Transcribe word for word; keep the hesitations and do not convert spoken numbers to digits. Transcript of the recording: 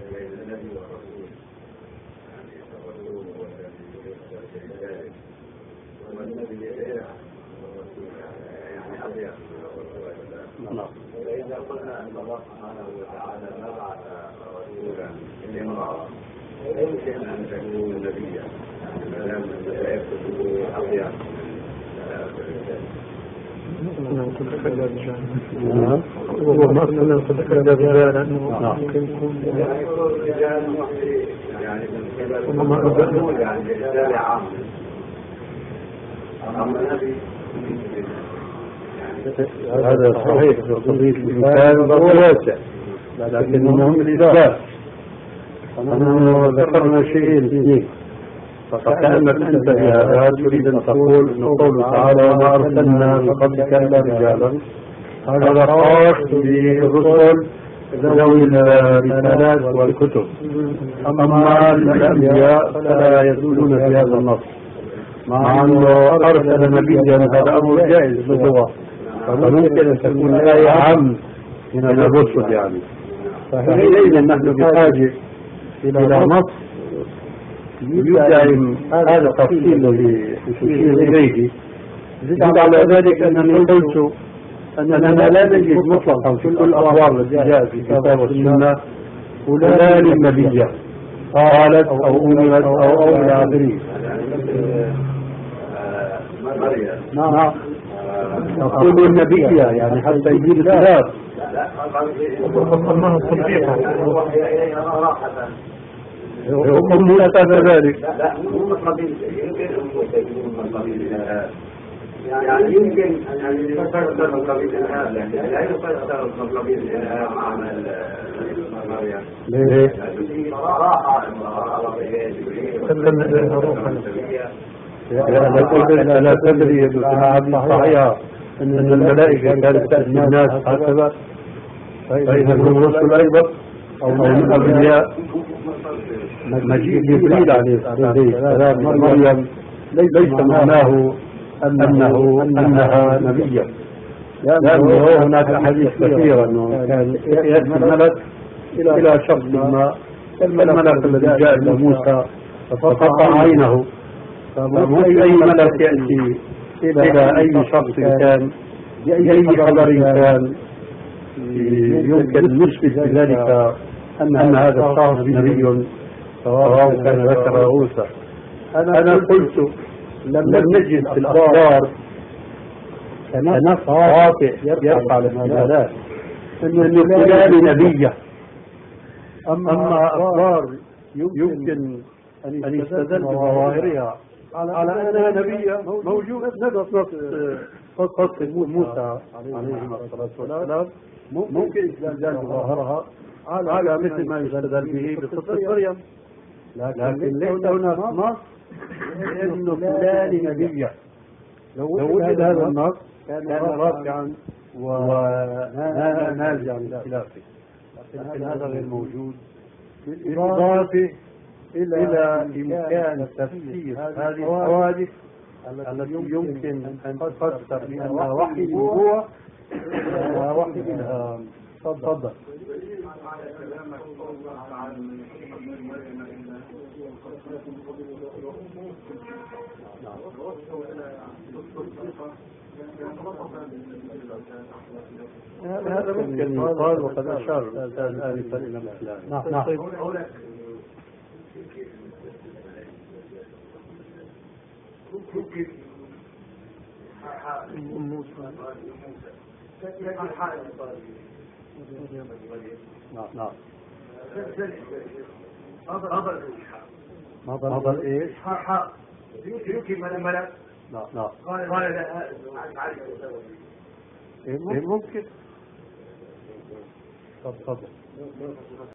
بين النبي والرسول، يعني الرسول هو الذي يرسل بذلك، والنبي يدعى والرسول يعني أضيق من الرسول. نعم. فإذا قلنا أن الله سبحانه وتعالى ما بعث رسولا لامرأة يمكن أن تكون نبيا، يعني ما دام الملائكة أضيق نعم تتكلم رجال هو ما أصلا تتكلم رجال لأنه ممكن يكون رجال محسنين يعني من قبل يعني رجال عام أما النبي هذا صحيح في قضية الإنسان واسع، لكن المهم الإثبات. نحن ذكرنا شيئين اثنين، فكأنك أنت في هذا تريد أن تقول أن قوله تعالى وما أرسلنا من قبلك إلا رجالا، هذا خاص بالرسل ذوي الرسالات والكتب، أما الأنبياء فلا يدخلون في هذا النص، مع أنه أرسل نبيا هذا أمر جائز باللغة، فممكن أن تكون الآية عام من الرسل يعني. فحينئذ نحن بحاجة إلى نص يدعم هذا التفصيل الذي يشير إليه. زد على ذلك أنني قلت أننا لا نجد مطلقا في كل الأخبار التي جاءت في الكتاب والسنة فلان النبي قالت أو أمرت أو أو إلى آخره. نعم تقول النبي يعني حتى يجيب الخلاف. وصلناها الصديقة هم موسى كذلك. لا هم قبيل يمكن هم قبيل يعني يمكن أن يفسر من قبيل الإرهاب، لكن لا يفسر من قبيل الإرهاب عمل مريم. ليه؟ صراحة لا لا تدري صحيحة أن الملائكة كانت تأتي الناس هكذا، فإذا هم رسل أيضا أو من الأنبياء. مجيء جبريل عليه السلام مريم ليس معناه أنه أنها نبيا، لأنه هناك أحاديث كثيرة أنه كان يأتي الملك إلى شخص ما، الملك الذي جاء إلى موسى فقطع عينه، فممكن أي ملك يأتي إلى أي شخص كان بأي خبر كان يمكن نثبت بذلك أن هذا الشخص نبي سواء كان ذكر أو أنثى. أنا قلت لم نجد في الأخبار كنص قاطع يرفع الاحتمالات أن فلان نبية، أما أخبار يمكن أن يستدل بظواهرها على أنها نبية موجود نفس قصة موسى عليه الصلاة والسلام، ممكن استدلال بظاهرها على مثل ما يستدل به بقصة مريم، لكن ليس هناك نص إنه فلان نبية. لو وجد هذا النص كان رافعا ونازعا لخلافه، لكن هذا غير موجود، بالإضافة إلى إمكان تفسير هذه الحوادث التي يمكن أن تفسر بأنها وحي النبوة ووحي الإلهام. تفضل. هذا ممكن يقال وقد أشار الأستاذ آنفا إلى مثله. نعم. نعم. نعم. نظر ايش؟ حاء يمكن من الملك. نعم. نعم. قال قال لا ممكن. تفضل.